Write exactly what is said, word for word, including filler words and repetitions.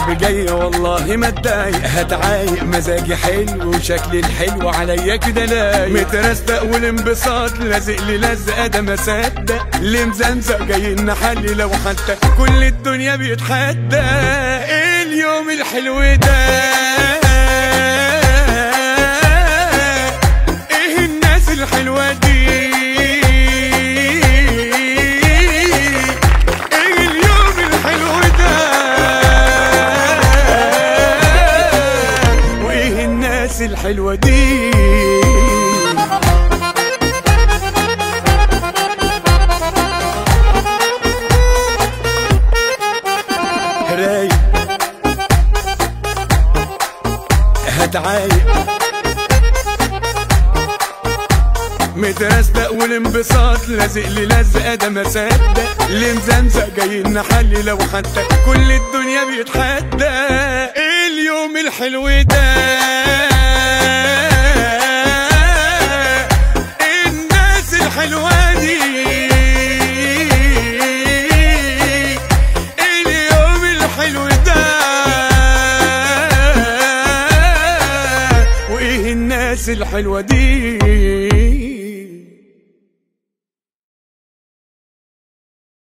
صاحبي جاي والله ما اتضايق، هتعايق مزاجي حلو وشكلي الحلو عليا كده لايق، مترستق والانبساط لازق لي لزقه ده ما صدق، اللي مزمزق جاي نحلي لو حتى كل الدنيا بيتحدى. ايه اليوم الحلو ده، ايه الناس الحلوه دي، الحلوة دي رايق هتعايق مترستق والانبساط لازق لي لزقه ده ما صدق، اللي مزمزق جاي نحلي لو حتى كل الدنيا بيتحدى. ايه اليوم الحلو ده، الحلوة دي، اليوم الحلو ده، وايه الناس الحلوة دي.